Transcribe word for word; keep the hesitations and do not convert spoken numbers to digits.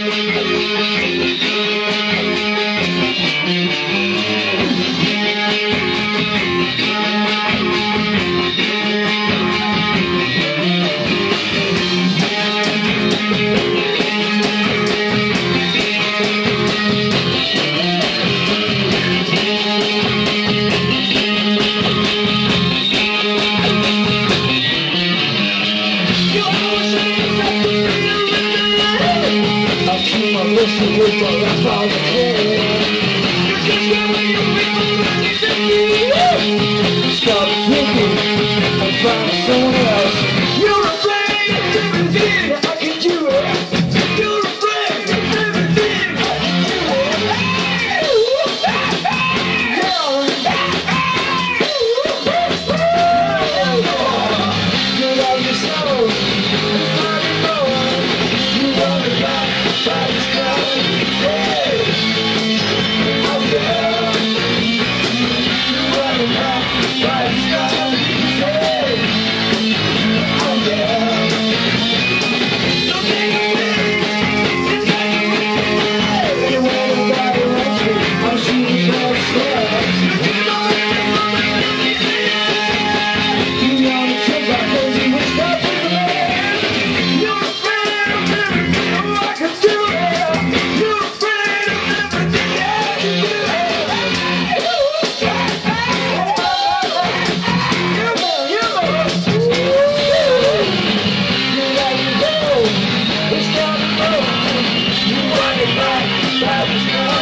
Listen with all the power of you just get what you feel. Stop drinking and find someone else. You're afraid of everything I can do it. You're afraid of everything I can do it. You love yourself and find it more. You want it back, but it's not. It's not the road. You want it back,